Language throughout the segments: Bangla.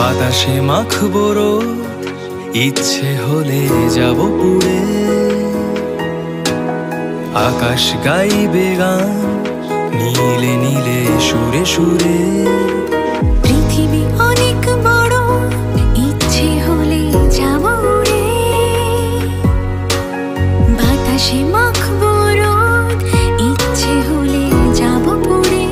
বাতাসে মাখবো রোদ, ইচ্ছে হলে যাব পুড়ে। আকাশ গাইবে গান নীলে নীলে সুরে সুরে। পৃথিবী অনেক বড়, ইচ্ছে হলে যাব উড়ে। বাতাসে মাখবো রোদ, ইচ্ছে হলে যাব পুড়ে।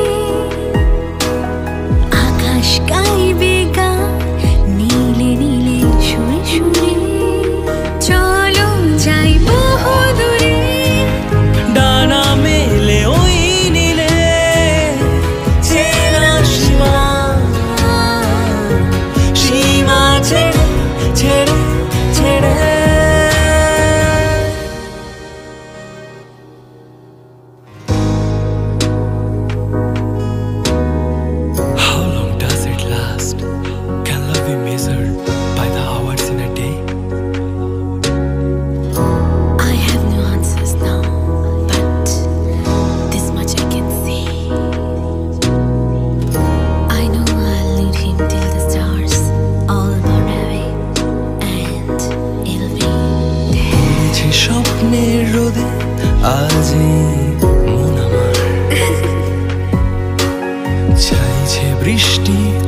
আকাশ গাইবে গান নীলে নীলে সুরে সুরে। চলো যাই বহু দূরে, ডানা মেলে ওই নীলে চেনা সীমা, সীমা ছেড়ে ছেড়ে ছেড়ে। How long does it last? Can love be measured by the hours in a day? I have no answers now, but this much I can say. I know I'll lead him till the stars all burn away, and it'll be there. যে স্বপ্নের রোদে আজই মন আমার চাইছে বৃষ্টি